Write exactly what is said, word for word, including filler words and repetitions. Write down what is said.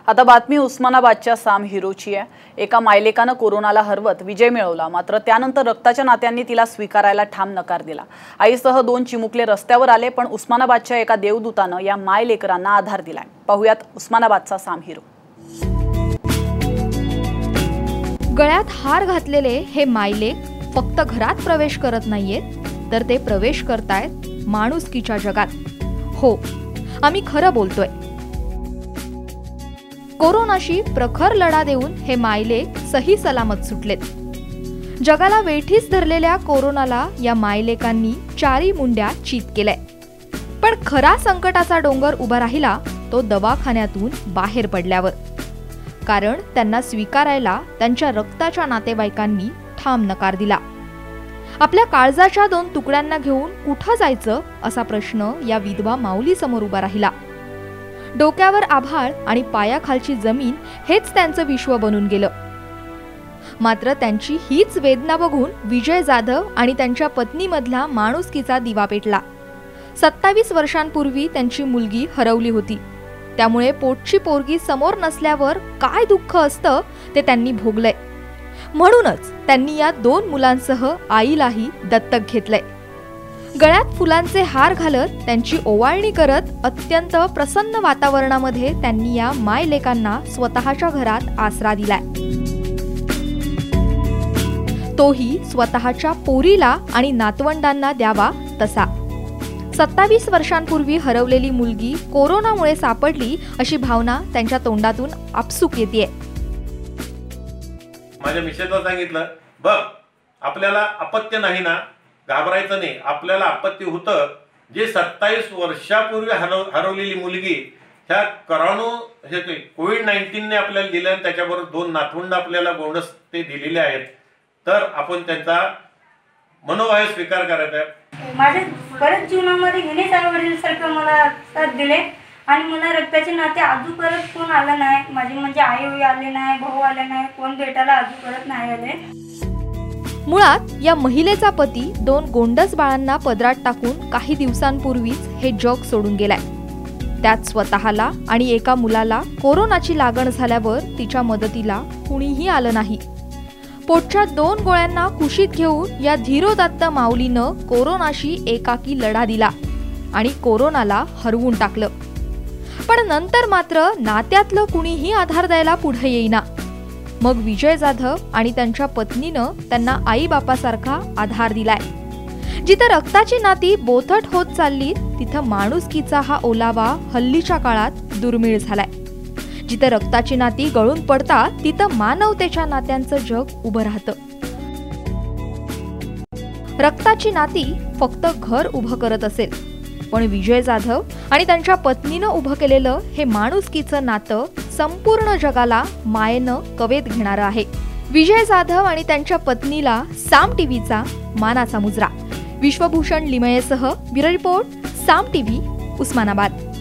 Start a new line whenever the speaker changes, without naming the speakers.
आता बातमी उस्मानाबादच्या साम हिरोची आहे। एका मायलेकानं कोरोनाला हरवत विजय मिळवला, मात्र त्यानंतर रक्ताच्या नात्यांनी तिला स्वीकारायला ठाम नकार दिला। आईसह दोन चिमुकले रस्त्यावर आले, पण उस्मानाबादच्या एका देवदूतानं या मायलेकरांना आधार दिलाय। पाहुयात उस्मानाबादचा साम हिरो।
गळ्यात हार घातलेले हे मायलेक फक्त घरात प्रवेश करत नाहीयेत, तर ते प्रवेश करतायत माणुसकीच्या जगात। हो, आम्ही खरं बोलतोय। कोरोनाशी प्रखर लढा देऊन हे मायलेक सही सलामत सुटलेत। जगाला वेठीस धरलेल्या कोरोनाला या मायलेकांनी चारी मुंड्या चित केलंय। पण खरा संकटाचा डोंगर उभा राहिला तो दवाखान्यातून बाहेर पडल्यावर, कारण त्यांना स्वीकारायला त्यांच्या रक्ताच्या नातेवाईकांनी ठाम नकार दिला। आपल्या काळजाच्या दोन तुकड्यांना घेऊन कुठं जायचं असा प्रश्न या विधवा माऊली समोर उभा राहिला। डोक्यावर आभाळ आणि पायाखालची जमीन हेच त्यांचं विश्व बनून गेलं। मात्र त्यांची हीच वेदना बघून विजय जाधव आणि त्यांच्या पत्नीमधला माणुसकीचा दिवा पेटला। सत्तावीस वर्षांपूर्वी त्यांची मुलगी हरवली होती, त्यामुळे पोटची पोरगी समोर नसल्यावर काय दुःख असतं ते त्यांनी भोगलंय। म्हणूनच त्यांनी या दोन मुलांसह आईलाही दत्तक घेतलंय। गळ्यात फुलांचे हार घालत त्यांची ओवाळणी करत अत्यंत प्रसन्न वातावरणामध्ये त्यांनी या मायलेकांना स्वतःच्या घरात आसरा दिलाय, तोही स्वतःच्या पोरीला आणि नातवंडांना द्यावा तसा। सत्तावीस वर्षांपूर्वी हरवलेली मुलगी कोरोनामुळे सापडली अशी भावना त्यांच्या तोंडातून आपसूक येते।
माझ्या मिसेसला सांगितलं, बघ आपल्याला अपत्य नाही ना, घाबरायचं नाही, आपल्याला अपत्य होतं। जे सत्तावीस वर्षापूर्वी हरव हरवलेली मुलगी ह्या करोना हे कोविड नाईन्टीन ने आपल्याला दिलं आणि त्याच्याबरोबर दोन नातवंड आपल्याला बोनस ते दिलेले आहेत, तर आपण त्यांचा मनोभाव स्वीकार करायचा आहे।
माझ्या परत जीवनामध्ये हेनेच आई वडिलांसारखं मला साथ दिले आणि मला रक्ताचे नाते आजू परत कोण आलं नाही। माझे म्हणजे आई होई आले नाही, भाऊ आले नाही, कोण भेटायला आजू परत नाही आले।
मुळात या महिलेचा पती दोन गोंडस बाळांना पदरात टाकून काही दिवसांपूर्वीच हे जग सोडून गेलाय। त्यात स्वतःला आणि एका मुलाला कोरोनाची लागण झाल्यावर तिच्या मदतीला कुणीही आलं नाही। पोटच्या दोन गोळ्यांना कुशीत घेऊन या धीरोदात्त माऊलीनं कोरोनाशी एकाकी लढा दिला आणि कोरोनाला हरवून टाकलं। पण नंतर मात्र नात्यातलं कुणीही आधार द्यायला पुढे येईना। मग विजय जाधव आणि त्यांच्या पत्नीनं त्यांना आई बापासारखा आधार दिलाय। जिथं रक्ताची नाती बोथट होत चालली, तिथं माणुसकीचा हा ओलावा हल्लीच्या काळात दुर्मिळ झालाय। जिथं रक्ताची नाती गळून पडतात, तिथं मानवतेच्या नात्यांचं जग उभं राहतं। रक्ताची नाती फक्त घर उभं करत असेल, पण विजय जाधव आणि त्यांच्या पत्नीनं उभं केलेलं हे माणुसकीचं नातं संपूर्ण जगाला मायेनं कवेत घेणारं आहे। विजय जाधव आणि त्यांच्या पत्नीला साम टीव्हीचा मानाचा मुजरा। विश्वभूषण लिमयेसह bureau report, Saam TV, Osmanabad.